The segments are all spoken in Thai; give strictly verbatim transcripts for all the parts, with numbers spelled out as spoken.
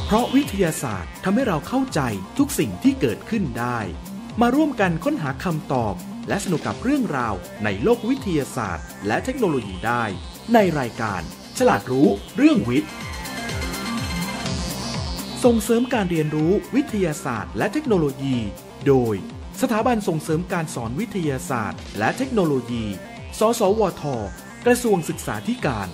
เพราะวิทยาศาสตร์ทำให้เราเข้าใจทุกสิ่งที่เกิดขึ้นได้มาร่วมกันค้นหาคำตอบและสนุกกับเรื่องราวในโลกวิทยาศาสตร์และเทคโนโลยีได้ในรายการฉลาดรู้เรื่องวิทย์ส่งเสริมการเรียนรู้วิทยาศาสตร์และเทคโนโลยีโดยสถาบันส่งเสริมการสอนวิทยาศาสตร์และเทคโนโลยีสสวท.กระทรวงศึกษาธิการ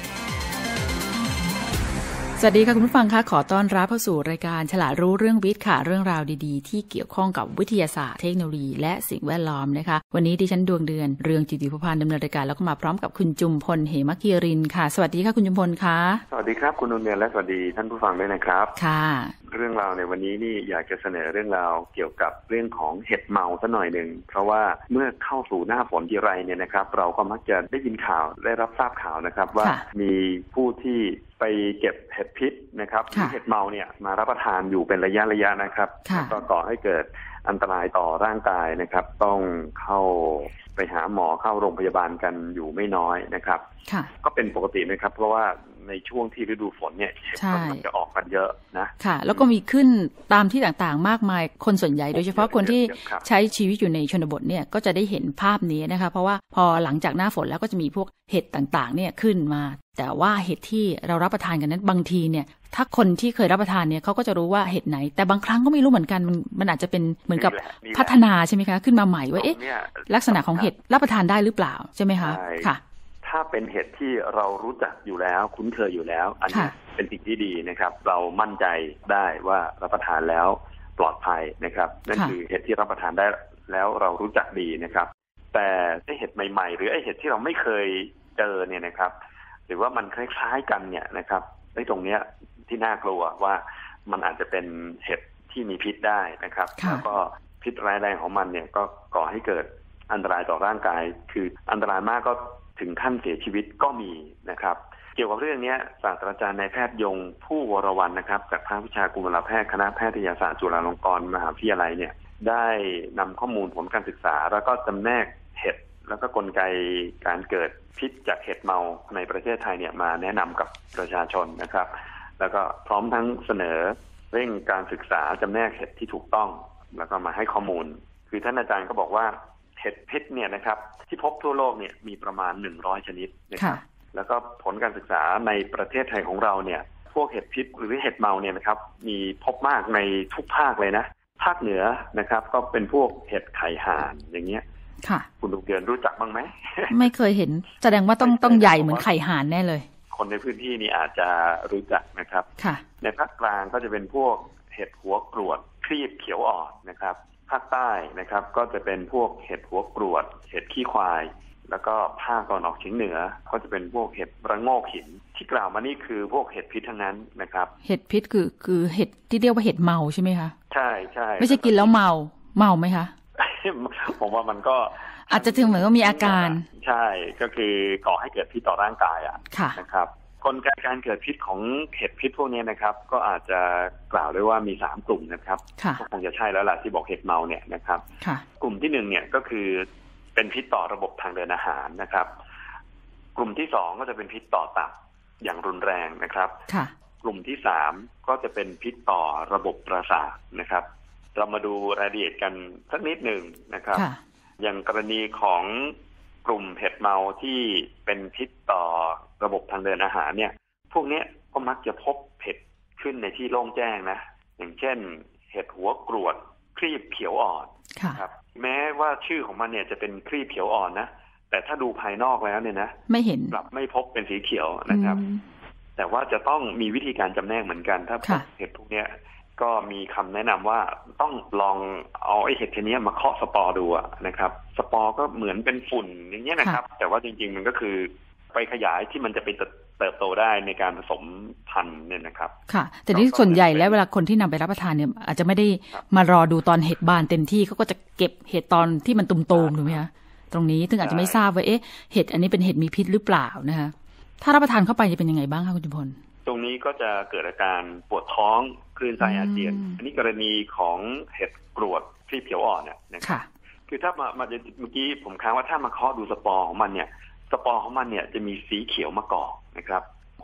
สวัสดีค่ะคุณผู้ฟังคะขอต้อนรับเข้าสู่รายการฉลาดรู้เรื่องวิทย์ค่ะเรื่องราวดีๆที่เกี่ยวข้องกับวิทยาศาสตร์เทคโนโลยีและสิ่งแวดล้อมนะคะวันนี้ดิฉันดวงเดือนเรืองจิตติภพานดำเนินรายการแล้วก็มาพร้อมกับคุณจุมพลเหมกีรินค่ะสวัสดีค่ะคุณจุมพลค่ะสวัสดีครับคุณดวงเดือนและสวัสดีท่านผู้ฟังด้วยนะครับค่ะเรื่องราวในวันนี้นี่อยากจะเสนอเรื่องราวเกี่ยวกับเรื่องของเห็ดเมาซะหน่อยหนึ่งเพราะว่าเมื่อเข้าสู่หน้าฝนทีไรเนี่ยนะครับเราก็มักจะได้ยินข่าวได้รับทราบข่าวนะครับว่ามีผู้ที่ไปเก็บเห็ดพิษนะครับเห็ดเมาเนี่ยมารับประทานอยู่เป็นระยะระยะนะครับก็ก่อให้เกิดอันตรายต่อร่างกายนะครับต้องเข้าไปหาหมอเข้าโรงพยาบาลกันอยู่ไม่น้อยนะครับก็เป็นปกตินะครับเพราะว่าในช่วงที่ฤดูฝนเนี่ยเห็ดมันจะออกกันเยอะนะค่ะแล้วก็มีขึ้นตามที่ต่างๆมากมายคนส่วนใหญ่โดยเฉพาะคนที่ใช้ชีวิตอยู่ในชนบทเนี่ยก็จะได้เห็นภาพนี้นะคะเพราะว่าพอหลังจากหน้าฝนแล้วก็จะมีพวกเห็ดต่างๆเนี่ยขึ้นมาแต่ว่าเห็ดที่เรารับประทานกันนั้นบางทีเนี่ยถ้าคนที่เคยรับประทานเนี่ยเขาก็จะรู้ว่าเห็ดไหนแต่บางครั้งก็ไม่รู้เหมือนกันมันมันอาจจะเป็นเหมือนกับพัฒนาใช่ไหมคะขึ้นมาใหม่ว่าเอ๊ะลักษณะของเห็ดรับประทานได้หรือเปล่าใช่ไหมคะค่ะถ้าเป็นเห็ดที่เรารู้จักอยู่แล้วคุ้นเคยอยู่แล้วอันนี้เป็นสิ่งที่ดีนะครับเรามั่นใจได้ว่ารับประทานแล้วปลอดภัยนะครับนั่นคือเห็ดที่รับประทานได้แล้วเรารู้จักดีนะครับแต่ไอเห็ดใหม่ๆหรือไอเห็ดที่เราไม่เคยเจอเนี่ยนะครับหรือว่ามันคล้ายๆกันเนี่ยนะครับไอ้ตรงเนี้ยที่น่ากลัวว่ามันอาจจะเป็นเห็ดที่มีพิษได้นะครับแล้วก็พิษร้ายแรงของมันเนี่ยก็ก่อให้เกิดอันตรายต่อร่างกายคืออันตรายมากก็ถึงขั้นเสียชีวิตก็มีนะครับเกี่ยวกับเรื่องนี้ศาสตราจารย์นายแพทย์ยงผู้วรวรรณนะครับจากภาควิชากุมารแพทย์คณะแพทยศาสตร์จุฬาลงกรณ์มหาวิทยาลัยเนี่ยได้นำข้อมูลผลการศึกษาแล้วก็จำแนกเห็ดแล้วก็กลไกการเกิดพิษจากเห็ดเมาในประเทศไทยเนี่ยมาแนะนำกับประชาชนนะครับแล้วก็พร้อมทั้งเสนอเร่งการศึกษาจำแนกเห็ดที่ถูกต้องแล้วก็มาให้ข้อมูลคือท่านอาจารย์ก็บอกว่าเห็ดพิษเนี่ยนะครับที่พบทั่วโลกเนี่ยมีประมาณหนึ่งร้อยชนิดนะครับแล้วก็ผลการศึกษาในประเทศไทยของเราเนี่ยพวกเห็ดพิษหรือเห็ดเมาเนี่ยนะครับมีพบมากในทุกภาคเลยนะภาคเหนือนะครับก็เป็นพวกเห็ดไข่ห่านอย่างเงี้ยค่ะคุณดวงเดือนรู้จักบ้างไหมไม่เคยเห็นแสดงว่าต้องต้องใหญ่เหมือนไข่ห่านแน่เลยคนในพื้นที่นี่อาจจะรู้จักนะครับค่ะในภาคกลางก็จะเป็นพวกเห็ดหัวกรวดครีบเขียวอ่อนนะครับภาคใต้นะครับก็จะเป็นพวกเห็ดหัวกรวดเห็ดขี้ควายแล้วก็ภาคตะวันออกเฉียงเหนือก็จะเป็นพวกเห็ดระโงกหินที่กล่าวมานี่คือพวกเห็ดพิษทั้งนั้นนะครับเห็ดพิษคือคือเห็ดที่เรียกว่าเห็ดเมาใช่ไหมคะใช่ใช่ไม่ใช่กินแล้วเมาเมาไหมคะผมว่ามันก็อาจจะถึงเหมือนว่ามีอาการใช่ก็คือก่อให้เกิดพิษต่อร่างกายอ่ะนะครับกลไกการเกิดพิษของเห็ดพิษพวกนี้นะครับก็อาจจะกล่าวได้ว่ามีสามกลุ่มนะครับก็คงจะใช่แล้วล่ะที่บอกเห็ดเมาเนี่ยนะครับกลุ่มที่หนึ่งเนี่ยก็คือเป็นพิษต่อระบบทางเดินอาหารนะครับกลุ่มที่สองก็จะเป็นพิษต่อตับอย่างรุนแรงนะครับกลุ่มที่สามก็จะเป็นพิษต่อระบบประสาทนะครับเรามาดูรายละเอียดกันสักนิดหนึ่งนะครับอย่างกรณีของกลุ่มเห็ดเมาที่เป็นพิษต่อระบบทางเดินอาหารเนี่ยพวกนี้ก็มักจะพบเห็ดขึ้นในที่โล่งแจ้งนะอย่างเช่นเห็ดหัวกรวดครีบเขียวอ่อนครับแม้ว่าชื่อของมันเนี่ยจะเป็นครีบเขียวอ่อนนะแต่ถ้าดูภายนอกแล้วเนี่ยนะไม่เห็นกลับไม่พบเป็นสีเขียวนะครับแต่ว่าจะต้องมีวิธีการจำแนกเหมือนกันถ้าพบเห็ดพวกนี้ก็มีคำแนะนำว่าต้องลองเอาไอเห็ดชนิดมาเคาะสปอร์ดูนะครับสปอร์ก็เหมือนเป็นฝุ่นอย่างเงี้ยนะครับแต่ว่าจริงๆมันก็คือไปขยายที่มันจะไปเติบโตได้ในการผสมพันธุ์เนี่ยนะครับค่ะแต่นี่ส่วนใหญ่แล้วเวลาคนที่นำไปรับประทานเนี่ยอาจจะไม่ได้มารอดูตอนเห็ดบานเต็มที่เขาก็จะเก็บเห็ดตอนที่มันตุ่มๆถูกไหมคะตรงนี้ถึงอาจจะไม่ทราบว่าเอ๊ะเห็ดอันนี้เป็นเห็ดมีพิษหรือเปล่านะคะถ้ารับประทานเข้าไปจะเป็นยังไงบ้างคะคุณจุมพลตรงนี้ก็จะเกิดอาการปวดท้องคลื่นไส้อาเจียนอันนี้กรณีของเห็ดกรวดครีบเขียวอ่อนเนี่ยนะครับคือถ้ามาเมื่อกี้ผมค้างว่าถ้ามาเคาะดูสปอร์ของมันเนี่ยสปอร์ของมันเนี่ยจะมีสีเขียวมะกอกนะครับ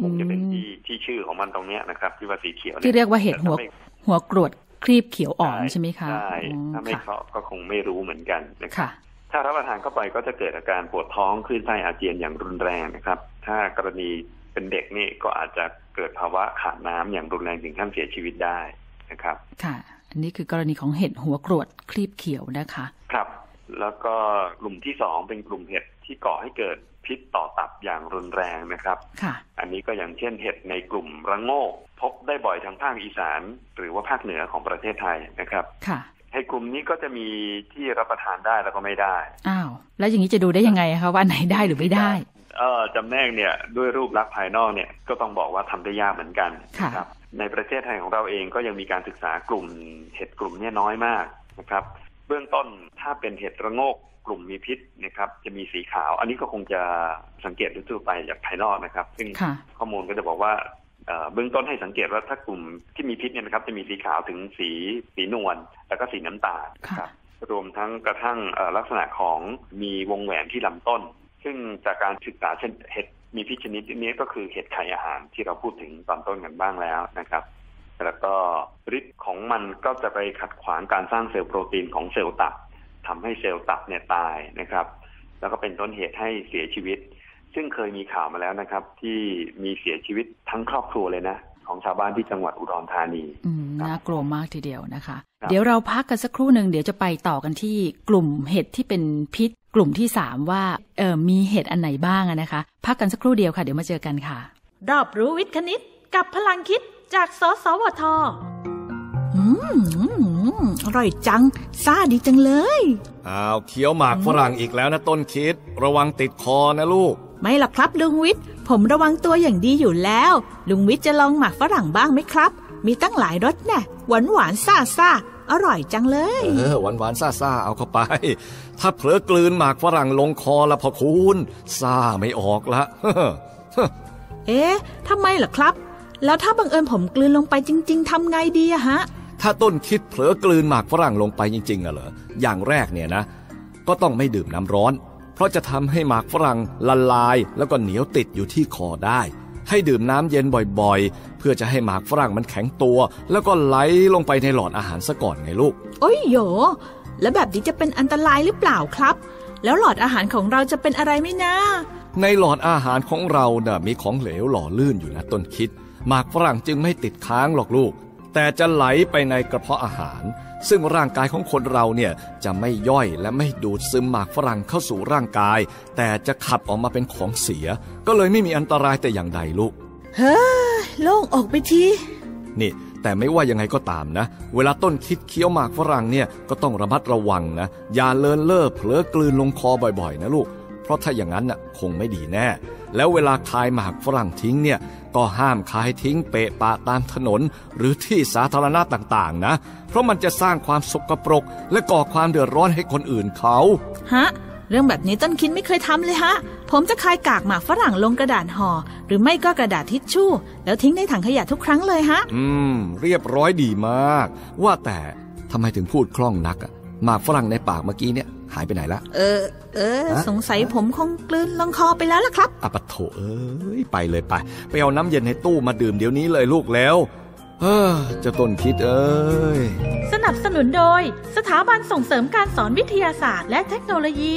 คงจะเป็นที่ที่ชื่อของมันตรงเนี้ยนะครับที่ว่าสีเขียวที่เรียกว่าเห็ดหัวหัวกรวดครีบเขียวอ่อนใช่ไหมคะใช่ถ้าไม่เคาะก็คงไม่รู้เหมือนกันนะครับถ้ารับประทานเข้าไปก็จะเกิดอาการปวดท้องคลื่นไส้อาเจียนอย่างรุนแรงนะครับถ้ากรณีเป็นเด็กนี่ก็อาจจะเกิดภาวะขาดน้ำอย่างรุนแรงถึงขั้นเสียชีวิตได้นะครับค่ะอันนี้คือกรณีของเห็ดหัวกรวดครีบเขียวนะคะครับแล้วก็กลุ่มที่สองเป็นกลุ่มเห็ดที่ก่อให้เกิดพิษต่อตับอย่างรุนแรงนะครับค่ะอันนี้ก็อย่างเช่นเห็ดในกลุ่มระโงกพบได้บ่อยทางภาคอีสานหรือว่าภาคเหนือของประเทศไทยนะครับค่ะเห็ดกลุ่มนี้ก็จะมีที่รับประทานได้แล้วก็ไม่ได้อ้าวแล้วอย่างนี้จะดูได้ยังไงคะว่าไหนได้หรือไม่ได้เออจำแนกเนี่ยด้วยรูปลักษณ์ภายนอกเนี่ยก็ต้องบอกว่าทำได้ยากเหมือนกันครับในประเทศไทยของเราเองก็ยังมีการศึกษากลุ่มเห็ดกลุ่มนี้น้อยมากนะครับเบื้องต้นถ้าเป็นเห็ดระโงกกลุ่มมีพิษนะครับจะมีสีขาวอันนี้ก็คงจะสังเกตทั่วไปจากภายนอกนะครับซึ่งข้อมูลก็จะบอกว่าเบื้องต้นให้สังเกตว่าถ้ากลุ่มที่มีพิษเนี่ยนะครับจะมีสีขาวถึงสีสีนวลแล้วก็สีน้ำตาลครับรวมทั้งกระทั่งลักษณะของมีวงแหวนที่ลำต้นซึ่งจากการศึกษาเช่นเห็ดมีพิษชนิดนี้ก็คือเห็ดไข่อาหารที่เราพูดถึงตอนต้นกันบ้างแล้วนะครับแล้วก็ฤทธิ์ของมันก็จะไปขัดขวางการสร้างเซลล์โปรตีนของเซลล์ตับทำให้เซลล์ตับเนี่ยตายนะครับแล้วก็เป็นต้นเหตุให้เสียชีวิตซึ่งเคยมีข่าวมาแล้วนะครับที่มีเสียชีวิตทั้งครอบครัวเลยนะของชาวบ้านที่จังหวัดอุดรธานีอืมน่ากลัวมากทีเดียวนะคะเดี๋ยวเราพักกันสักครู่หนึ่งเดี๋ยวจะไปต่อกันที่กลุ่มเห็ดที่เป็นพิษกลุ่มที่สามว่าเออมีเห็ดอันไหนบ้างนะคะพักกันสักครู่เดียวค่ะเดี๋ยวมาเจอกันค่ะรอบรู้วิทย์คณิตกับพลังคิดจากสสวท. อืมอร่อยจังซ่าดีจังเลยอ้าวเคี้ยวหมากฝรั่งอีกแล้วนะต้นคิดระวังติดคอนะลูกไม่หรอกครับลุงวิทย์ผมระวังตัวอย่างดีอยู่แล้วลุงวิทย์จะลองหมากฝรั่งบ้างไหมครับมีตั้งหลายรสแน่หวานหวานซ่าซ่าอร่อยจังเลยเออหวานหวานซ่าซ่าเอาเข้าไปถ้าเผลอกลืนหมากฝรั่งลงคอละพอคุณซ่าไม่ออกละเอ๊ะทำไมล่ะครับแล้วถ้าบังเอิญผมกลืนลงไปจริงๆทำไงดีอะฮะถ้าต้นคิดเผลอกลืนหมากฝรั่งลงไปจริงๆอะเหรออย่างแรกเนี่ยนะก็ต้องไม่ดื่มน้ำร้อนเพราะจะทำให้หมากฝรั่งละลายแล้วก็เหนียวติดอยู่ที่คอได้ให้ดื่มน้ำเย็นบ่อยๆเพื่อจะให้หมากฝรั่งมันแข็งตัวแล้วก็ไหลลงไปในหลอดอาหารซะก่อนไงลูกโอ้ยโหแล้วแบบนี้จะเป็นอันตรายหรือเปล่าครับแล้วหลอดอาหารของเราจะเป็นอะไรไหมนะในหลอดอาหารของเราน่ะมีของเหลวหล่อลื่นอยู่นะต้นคิดหมากฝรั่งจึงไม่ติดค้างหรอกลูกแต่จะไหลไปในกระเพาะอาหารซึ่งร่างกายของคนเราเนี่ยจะไม่ย่อยและไม่ดูดซึมหมากฝรั่งเข้าสู่ร่างกายแต่จะขับออกมาเป็นของเสียก็เลยไม่มีอันตรายแต่อย่างใดลูกเฮ้ยโล่งออกไปทีนี่แต่ไม่ว่ายังไงก็ตามนะเวลาต้นคิดเคี้ยวหมากฝรั่งเนี่ยก็ต้องระมัดระวังนะอย่าเลินเล่อเผลอกลืนลงคอบ่อยๆนะลูกเพราะถ้าอย่างนั้นน่ะคงไม่ดีแน่แล้วเวลาคายหมากฝรั่งทิ้งเนี่ยก็ห้ามคายทิ้งเปะปะตามถนนหรือที่สาธารณะต่างๆนะเพราะมันจะสร้างความสกปรกและก่อความเดือดร้อนให้คนอื่นเขาฮะเรื่องแบบนี้ต้นคิดไม่เคยทำเลยฮะผมจะคายกากหมากฝรั่งลงกระดาษห่อหรือไม่ก็กระดาษทิชชู่แล้วทิ้งในถังขยะทุกครั้งเลยฮะอืมเรียบร้อยดีมากว่าแต่ทำไมถึงพูดคล่องนักอะหมากฝรั่งในปากเมื่อกี้เนี่ยหายไปไหนละเออเออสงสัยผมคงกลืนลงคอไปแล้วล่ะครับอะปะโถเอ้ยไปเลยไปไปเอาน้ำเย็นในตู้มาดื่มเดี๋ยวนี้เลยลูกแล้วเออเจ้าต้นคิดเอ้ยสนับสนุนโดยสถาบันส่งเสริมการสอนวิทยาศาสตร์และเทคโนโลยี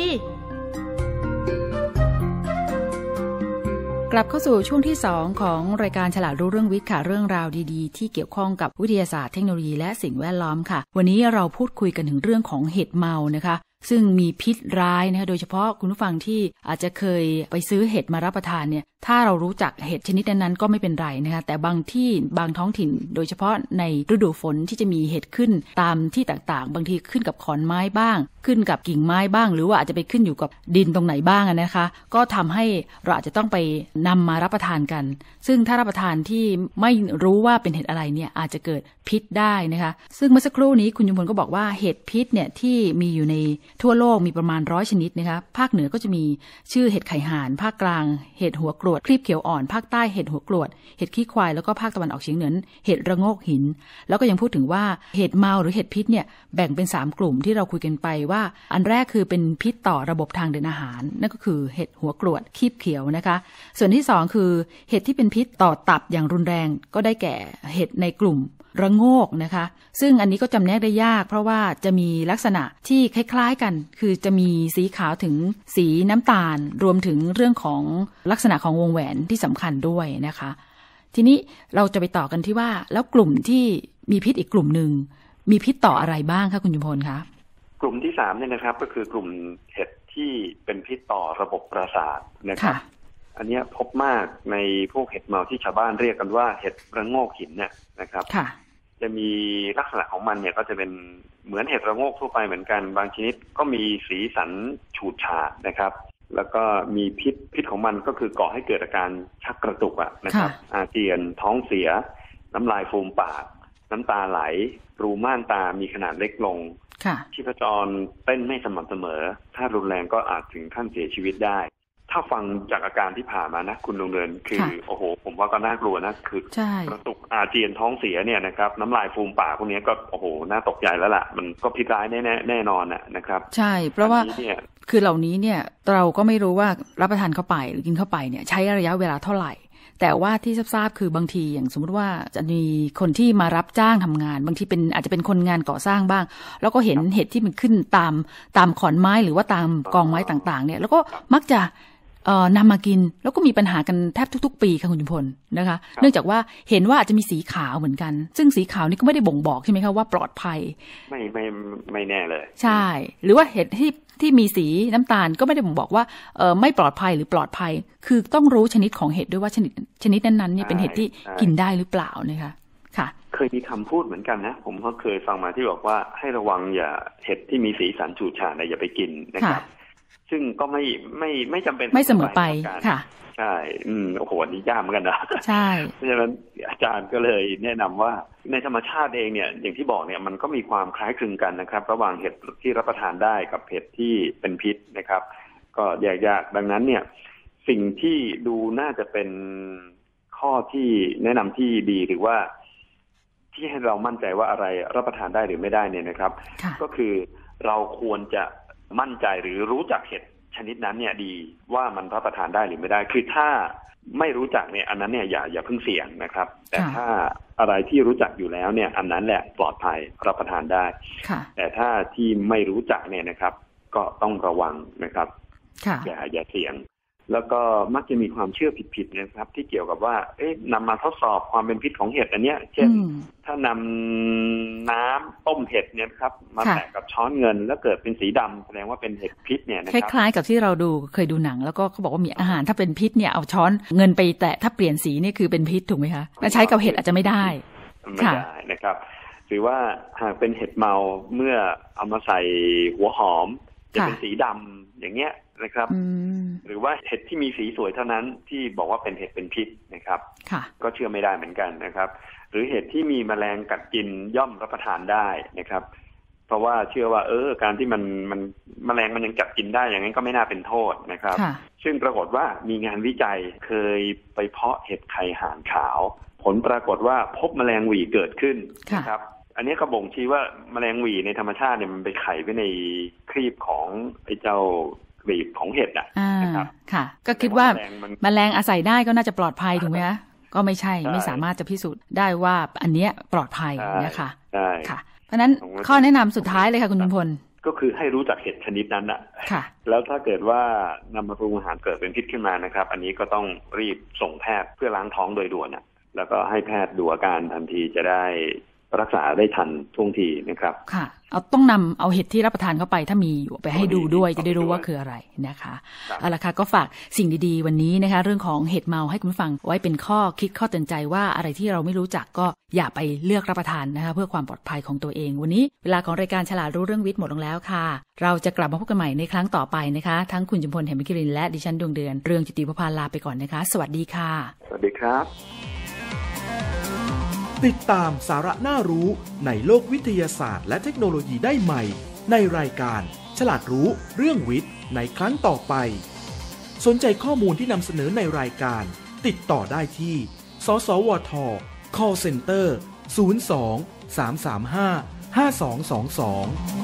กลับเข้าสู่ช่วงที่สองของรายการฉลาดรู้เรื่องวิทย์ค่ะเรื่องราวดีๆที่เกี่ยวข้องกับวิทยาศาสตร์เทคโนโลยีและสิ่งแวดล้อมค่ะวันนี้เราพูดคุยกันถึงเรื่องของเห็ดเมานะคะซึ่งมีพิษร้ายนะคะโดยเฉพาะคุณผู้ฟังที่อาจจะเคยไปซื้อเห็ดมารับประทานเนี่ยถ้าเรารู้จักเห็ดชนิดนั้นๆก็ไม่เป็นไรนะคะแต่บางที่บางท้องถิ่นโดยเฉพาะในฤดูฝนที่จะมีเห็ดขึ้นตามที่ต่างๆบางทีขึ้นกับขอนไม้บ้างขึ้นกับกิ่งไม้บ้างหรือว่าอาจจะไปขึ้นอยู่กับดินตรงไหนบ้างนะคะก็ทำให้เราอาจจะต้องไปนำมารับประทานกันซึ่งถ้ารับประทานที่ไม่รู้ว่าเป็นเห็ดอะไรเนี่ยอาจจะเกิดพิษได้นะคะซึ่งเมื่อสักครู่นี้คุณยมพลก็บอกว่าเห็ดพิษเนี่ยที่มีอยู่ในทั่วโลกมีประมาณร้อยชนิดนะคะภาคเหนือก็จะมีชื่อเห็ดไข่ห่านภาคกลางเห็ดหัวกรวดวดคลีบเขียวอ่อนภาคใต้เห็ดหัวกรวดเห็ดขี้ควายแล้วก็ภาคตะวันออกเฉียงเหนือเห็ดระโงกหินแล้วก็ยังพูดถึงว่าเห็ดเมาหรือเห็ดพิษเนี่ยแบ่งเป็นสามกลุ่มที่เราคุยกันไปว่าอันแรกคือเป็นพิษต่อระบบทางเดินอาหารนั่นก็คือเห็ดหัวกรวดคลีบเขียวนะคะส่วนที่สองคือเห็ดที่เป็นพิษต่อตับอย่างรุนแรงก็ได้แก่เห็ดในกลุ่มระโงกนะคะซึ่งอันนี้ก็จำแนกได้ยากเพราะว่าจะมีลักษณะที่คล้ายๆกันคือจะมีสีขาวถึงสีน้ำตาลรวมถึงเรื่องของลักษณะของวงแหวนที่สำคัญด้วยนะคะทีนี้เราจะไปต่อกันที่ว่าแล้วกลุ่มที่มีพิษอีกกลุ่มหนึ่งมีพิษต่ออะไรบ้างคะคุณจุมพลคะกลุ่มที่สามเนี่ยนะครับก็คือกลุ่มเห็ดที่เป็นพิษต่อระบบประสาทนะครับอันนี้พบมากในพวกเห็ดเมาที่ชาวบ้านเรียกกันว่าเห็ดระโงกหินเนี่ยนะครับจะมีลักษณะของมันเนี่ยก็จะเป็นเหมือนเห็ดระโงกทั่วไปเหมือนกันบางชนิดก็มีสีสันฉูดฉาดนะครับแล้วก็มีพิษพิษของมันก็คือก่อให้เกิดอาการชักกระตุกอะนะครับอาเจียนท้องเสียน้ำลายฟูมปากน้ำตาไหลรูม่านตามีขนาดเล็กลงชีพจรเต้นไม่สม่ำเสมอถ้ารุนแรงก็อาจถึงขั้นเสียชีวิตได้ถ้าฟังจากอาการที่ผ่านมานะคุณดวงเดือนคือโอ้โหผมว่าก็น่ากลัวนะคือกระตุกอาเจียนท้องเสียเนี่ยนะครับน้ำลายฟูมปากพวกนี้ก็โอ้โหน่าตกใจแล้วล่ะมันก็พิษร้ายแน่แน่นอนน่ะนะครับใช่เพราะว่าคือเหล่านี้เนี่ยเราก็ไม่รู้ว่ารับประทานเข้าไปหรือกินเข้าไปเนี่ยใช้ระยะเวลาเท่าไหร่แต่ว่าที่ทราบๆคือบางทีอย่างสมมติว่าจะมีคนที่มารับจ้างทำงานบางทีเป็นอาจจะเป็นคนงานก่อสร้างบ้างแล้วก็เห็นเห็ดที่มันขึ้นตามตามขอนไม้หรือว่าตามกองไม้ต่างๆเนี่ยแล้วก็มักจะเอ่อนำมากินแล้วก็มีปัญหากันแทบทุกๆปีค่ะคุณจุมพลนะคะเนื่องจากว่าเห็นว่าอาจจะมีสีขาวเหมือนกันซึ่งสีขาวนี่ก็ไม่ได้บ่งบอกใช่ไหมคะว่าปลอดภัยไม่ไม่ไม่แน่เลยใช่หรือว่าเห็ดที่ที่มีสีน้ำตาลก็ไม่ได้บ่งบอกว่าเอ่อไม่ปลอดภัยหรือปลอดภัยคือต้องรู้ชนิดของเห็ดด้วยว่าชนิดชนิดนั้นๆเนี่ยเป็นเห็ดที่กินได้หรือเปล่านะคะค่ะเคยมีคำพูดเหมือนกันนะผมก็เคยฟังมาที่บอกว่าให้ระวังอย่าเห็ดที่มีสีสันฉูดฉาดอย่าไปกินนะครับซึ่งก็ไม่ไม่ไม่จำเป็นไม่เสมอไปค่ะใช่อืมโอ้โหอันนี้ยากเหมือนกันนะใช่เพราะฉะนั้นอาจารย์ก็เลยแนะนำว่าในธรรมชาติเองเนี่ยอย่างที่บอกเนี่ยมันก็มีความคล้ายคลึงกันนะครับระหว่างเห็ดที่รับประทานได้กับเห็ดที่เป็นพิษนะครับก็แยกยากดังนั้นเนี่ยสิ่งที่ดูน่าจะเป็นข้อที่แนะนำที่ดีหรือว่าที่ให้เรามั่นใจว่าอะไรรับประทานได้หรือไม่ได้เนี่ยนะครับก็คือเราควรจะมั่นใจหรือรู้จักเห็ดชนิดนั้นเนี่ยดีว่ามันรับประทานได้หรือไม่ได้คือถ้าไม่รู้จักเนี่ยอันนั้นเนี่ยอย่าอย่าเพิ่งเสี่ยงนะครับแต่ถ้าอะไรที่รู้จักอยู่แล้วเนี่ยอันนั้นแหละปลอดภัยรับประทานได้แต่ถ้าที่ไม่รู้จักเนี่ยนะครับก็ต้องระวังนะครับอย่าอย่าเสี่ยงแล้วก็มักจะมีความเชื่อผิดๆนะครับที่เกี่ยวกับว่าเอ๊ะนำมาทดสอบความเป็นพิษของเห็ดอันเนี้ยเช่นถ้านำน้ำต้มเห็ดเนี่ยครับมาแตะกับช้อนเงินแล้วเกิดเป็นสีดำแสดงว่าเป็นเห็ดพิษเนี่ยนะครับคล้ายๆกับที่เราดูเคยดูหนังแล้วก็เขาบอกว่ามีอาหารถ้าเป็นพิษเนี่ยเอาช้อนเงินไปแตะถ้าเปลี่ยนสีนี่คือเป็นพิษถูกไหมคะมาใช้กับเห็ดอาจจะไม่ได้ไม่ได้นะครับหรือว่าหากเป็นเห็ดเมาเมื่อเอามาใส่หัวหอมจะเป็นสีดำอย่างเงี้ยนะครับหรือว่าเห็ดที่มีสีสวยเท่านั้นที่บอกว่าเป็นเห็ดเป็นพิษนะครับก็เชื่อไม่ได้เหมือนกันนะครับหรือเห็ดที่มีแมลงกัดกินย่อมรับประทานได้นะครับเพราะว่าเชื่อว่าเออการที่มันมันแมลงมันยังกัดกินได้อย่างนั้นก็ไม่น่าเป็นโทษนะครับซึ่งปรากฏว่ามีงานวิจัยเคยไปเพาะเห็ดไข่ห่านขาวผลปรากฏว่าพบแมลงหวี่เกิดขึ้นนะครับอันนี้ก็บ่งชี้ว่าแมลงหวี่ในธรรมชาติเนี่ยมันไปไข่ไว้ในครีบของไอ้เจ้ากลีบของเห็ดอ่ะนะครับค่ะก็คิดว่าแมลงอาศัยได้ก็น่าจะปลอดภัยถูกไหมคะก็ไม่ใช่ไม่สามารถจะพิสูจน์ได้ว่าอันเนี้ยปลอดภัยนะคะได้ค่ะเพราะนั้นข้อแนะนำสุดท้ายเลยค่ะคุณจุมพลก็คือให้รู้จักเห็ดชนิดนั้นอ่ะแล้วถ้าเกิดว่านำมาปรุงอาหารเกิดเป็นพิษขึ้นมานะครับอันนี้ก็ต้องรีบส่งแพทย์เพื่อล้างท้องโดยด่วนอ่ะแล้วก็ให้แพทย์ดูอาการทันทีจะได้รักษาได้ทันท่วงทีนะครับค่ะเอาต้องนำเอาเห็ดที่รับประทานเข้าไปถ้ามีอยู่ไปให้ดูด้วยจะได้รู้ว่าคืออะไรนะคะเอาล่ะค่ะก็ฝากสิ่งดีๆวันนี้นะคะเรื่องของเห็ดเมาให้คุณผู้ฟังไว้เป็นข้อคิดข้อเตือนใจว่าอะไรที่เราไม่รู้จักก็อย่าไปเลือกรับประทานนะคะเพื่อความปลอดภัยของตัวเองวันนี้เวลาของรายการฉลาดรู้เรื่องวิทย์หมดลงแล้วค่ะเราจะกลับมาพบกันใหม่ในครั้งต่อไปนะคะทั้งคุณจุมพล เหมคิรินและดิฉันดวงเดือนเรืองจิตติประภาลาไปก่อนนะคะสวัสดีค่ะสวัสดีครับติดตามสาระน่ารู้ในโลกวิทยาศาสตร์และเทคโนโลยีได้ใหม่ในรายการฉลาดรู้เรื่องวิทย์ในครั้งต่อไปสนใจข้อมูลที่นำเสนอในรายการติดต่อได้ที่สสวท call center ศูนย์ สอง สาม สาม ห้า ห้า สอง สอง สอง